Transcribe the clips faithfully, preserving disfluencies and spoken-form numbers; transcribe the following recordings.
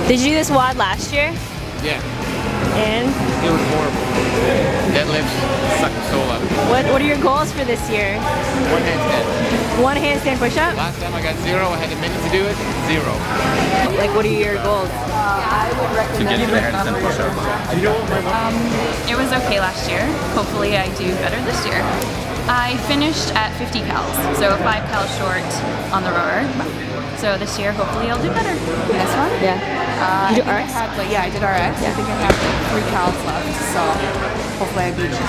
Did you do this W O D last year? Yeah. And? It was horrible. Deadlifts sucked the soul out of me. What, what are your goals for this year? One handstand. One handstand push-up? Last time I got zero, I had a minute to do it, zero. Like, what are your goals? To get to the handstand push-up. Um, it was okay last year. Hopefully I do better this year. I finished at fifty cals, so five cals short on the rower. So this year, hopefully I'll do better. This one? Yeah. Uh, you do I R X? Had, like, yeah, I did R X. Yeah. I think I have like three cals left, so hopefully I beat this.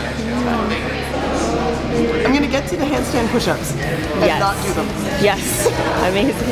I'm gonna get to the handstand push-ups and Yes. not do them. Yes. Amazing.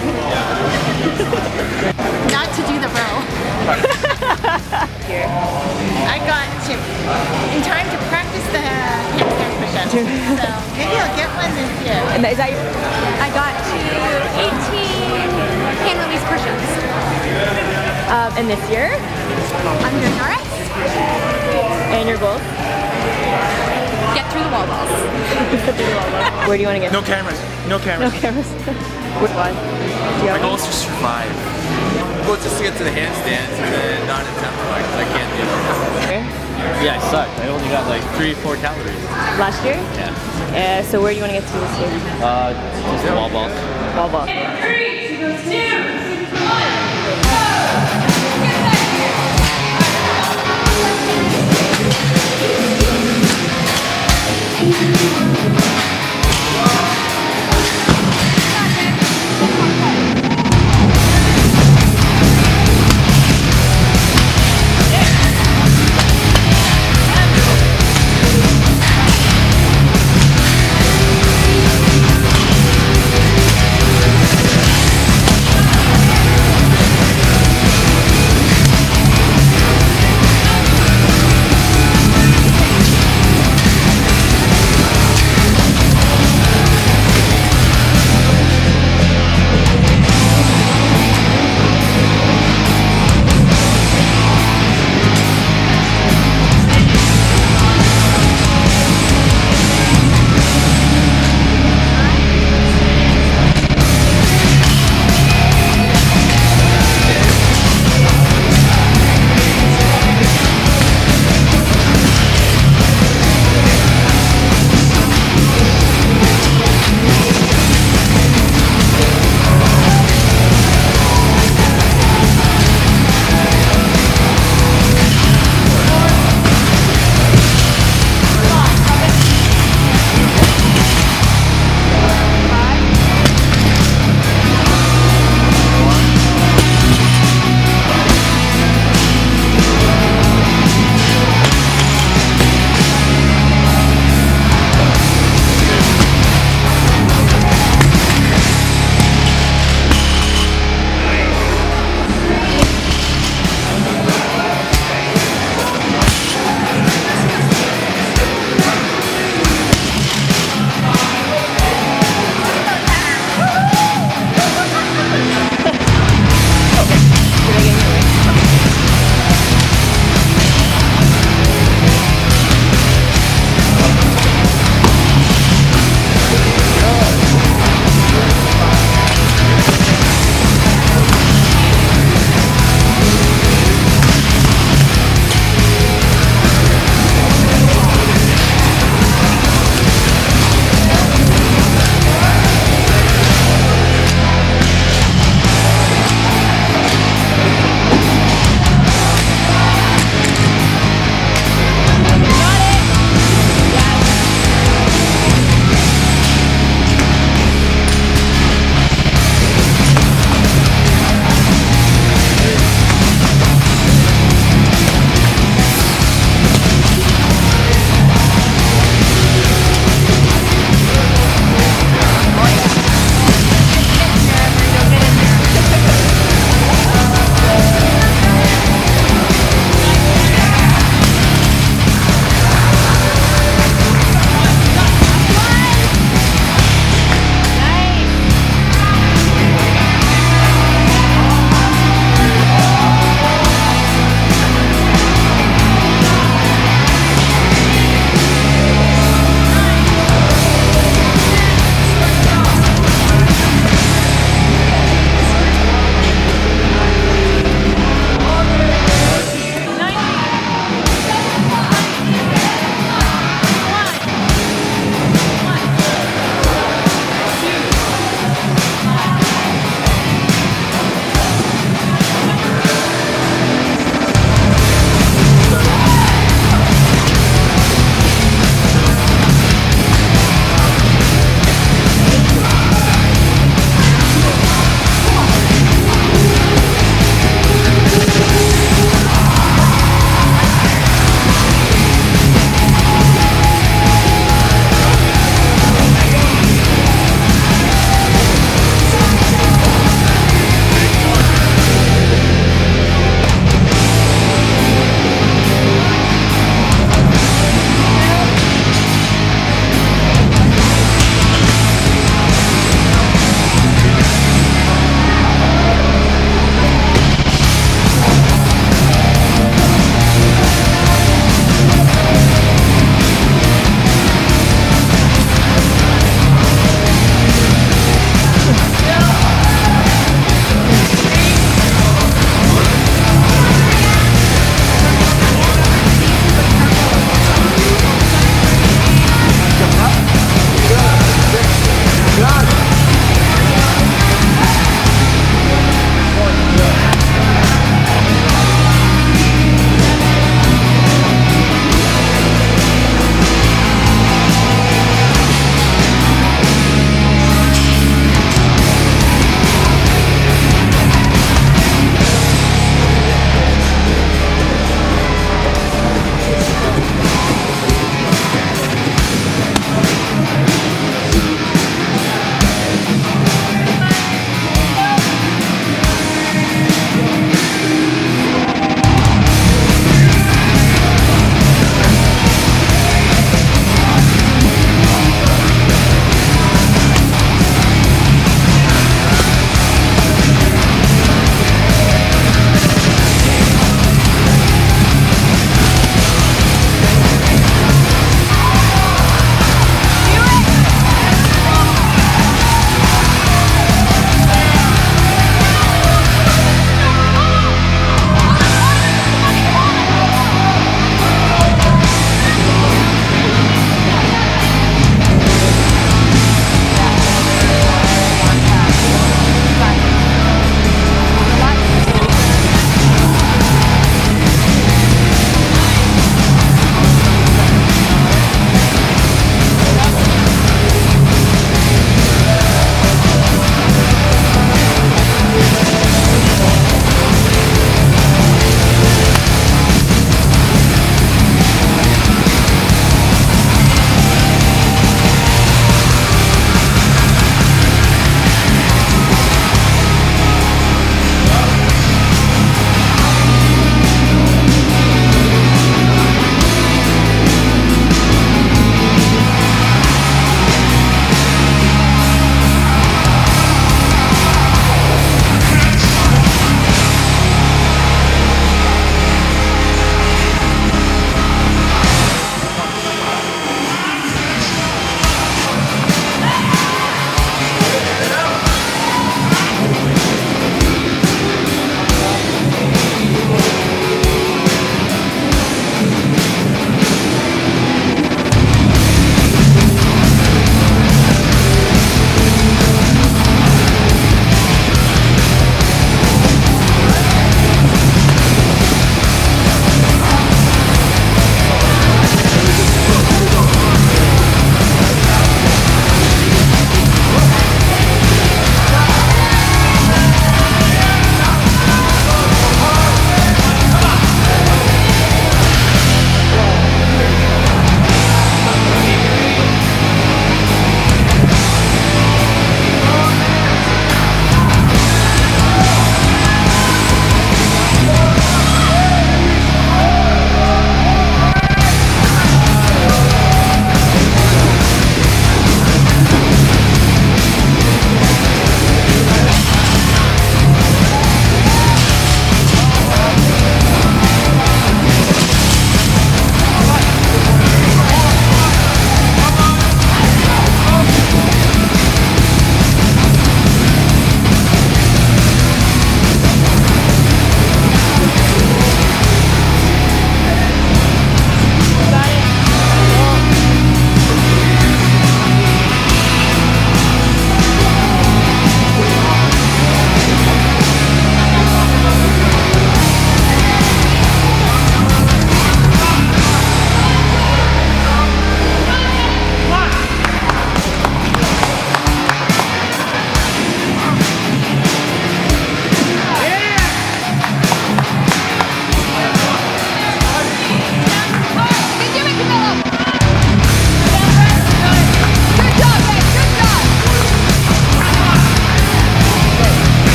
Not to do the row. Here. I got to in time to practice the handstand push-ups. So maybe I'll get one this year. And is that your... I got to eighteen hand release push-ups. Um, and this year? I'm doing R X. And your goals? Get through the wall balls. Where do you want to get? No cameras. No cameras. No cameras. Which one? Do you My have goal is to survive. Well, just to get to the handstands and then not attempt like I can't do it. one? Yeah, I sucked. I only got like three, four calories. Last year? Yeah. Uh, so where do you want to get to this year? Uh, just wall ball. Wall ball. Three, two, one, go!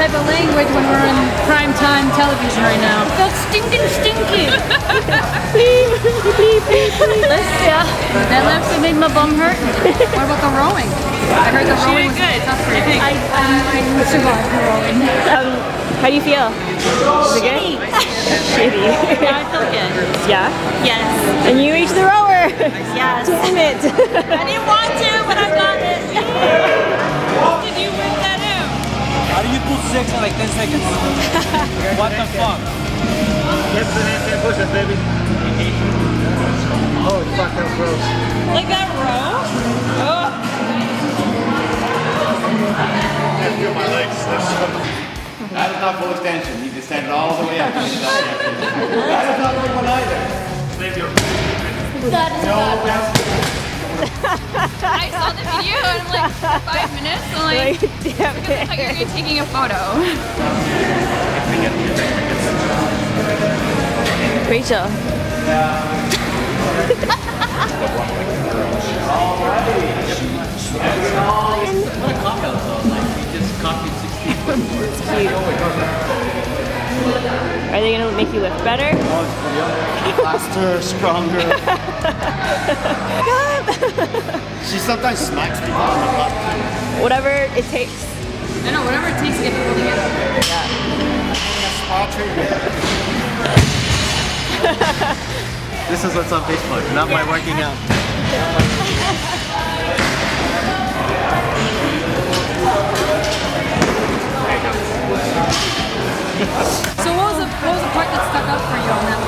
type of language when we're in prime time television right now. It feels stinking stinky. Beep, beep, beep, beep. Yeah. Deadlifts, it made my bum hurt. What about the rowing? I heard the rowing was good. Tough for you. I, I, I survived the rowing. Um, how do you feel? Is it good? Shitty. Yeah, I feel good. Yeah? Yes. And you reached the rower! Yes. Damn it! I didn't want to, but I got it. Did you work that out? How do you do six in like ten seconds? What the fuck? Get the handstand push-up, baby. Oh fuck, that was gross. Like that row? Oh. I feel my legs. That is not full extension. You just stand it all the way up. That is not like one either. That is not I saw the video in like five minutes. I'm like, damn because I thought you were taking a photo. Rachel. Are they gonna make you lift better? Faster, stronger. She sometimes smacks people on the butt. Whatever it takes. I know, whatever it takes to get people together. This is what's on Facebook, not my working out. So what was the what was the part that stuck up for you on that